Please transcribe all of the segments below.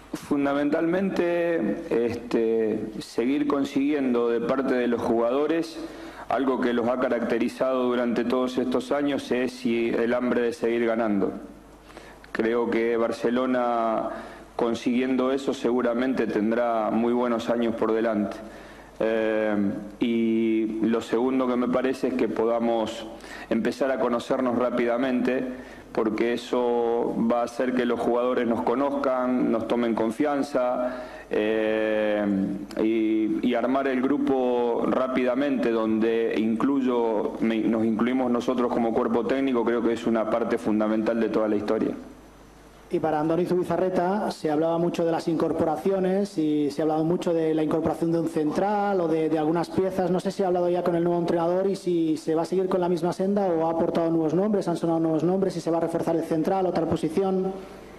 Fundamentalmente, seguir consiguiendo de parte de los jugadores algo que los ha caracterizado durante todos estos años, es el hambre de seguir ganando. Creo que Barcelona, consiguiendo eso, seguramente tendrá muy buenos años por delante. Y lo segundo que me parece es que podamos empezar a conocernos rápidamente, porque eso va a hacer que los jugadores nos conozcan, nos tomen confianza, y armar el grupo rápidamente, donde nos incluimos nosotros como cuerpo técnico. Creo que es una parte fundamental de toda la historia. Y para Andoni Zubizarreta se hablaba mucho de las incorporaciones y se ha hablado mucho de la incorporación de un central o de algunas piezas. No sé si ha hablado ya con el nuevo entrenador y si se va a seguir con la misma senda o ha aportado nuevos nombres, han sonado nuevos nombres, si se va a reforzar el central, otra posición.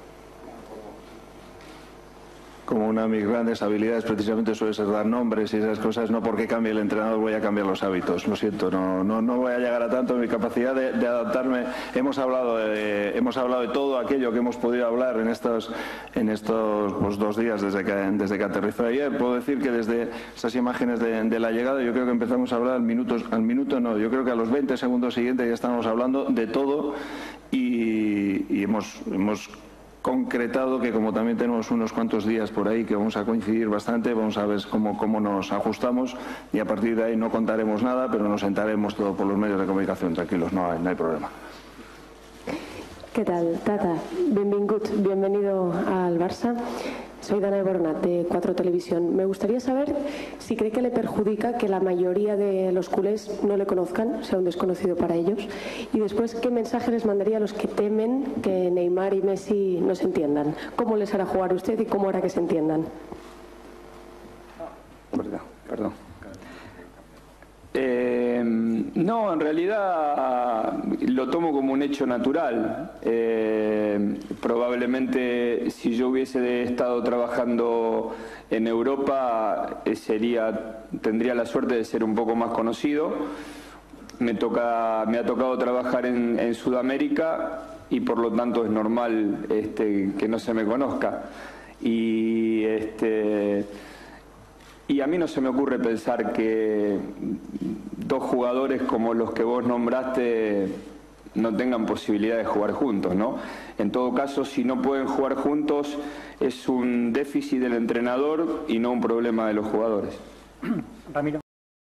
Como una de mis grandes habilidades precisamente suele ser dar nombres y esas cosas. No porque cambie el entrenador voy a cambiar los hábitos, lo siento, no voy a llegar a tanto. Mi capacidad de adaptarme, hemos hablado de todo aquello que hemos podido hablar en estos pues, 2 días desde que aterrizó ayer. Puedo decir que desde esas imágenes de la llegada, yo creo que empezamos a hablar al minuto no, yo creo que a los 20 segundos siguientes ya estábamos hablando de todo, y hemos concretado que, como también tenemos unos cuantos días por ahí que vamos a coincidir bastante, vamos a ver cómo nos ajustamos, y a partir de ahí no contaremos nada, pero nos sentaremos todo por los medios de comunicación, tranquilos, no hay problema. ¿Qué tal, Tata? Bienvenido al Barça. Soy Dana Bornat, de 4 Televisión. Me gustaría saber si cree que le perjudica que la mayoría de los culés no le conozcan, sea un desconocido para ellos, y después, ¿qué mensaje les mandaría a los que temen que Neymar y Messi no se entiendan? ¿Cómo les hará jugar usted y cómo hará que se entiendan? Perdón. No, en realidad lo tomo como un hecho natural. Probablemente si yo hubiese estado trabajando en Europa tendría la suerte de ser un poco más conocido. Me ha tocado trabajar en Sudamérica y por lo tanto es normal que no se me conozca. Y a mí no se me ocurre pensar que 2 jugadores como los que vos nombraste no tengan posibilidad de jugar juntos, ¿no? En todo caso, si no pueden jugar juntos, es un déficit del entrenador y no un problema de los jugadores. Ramiro.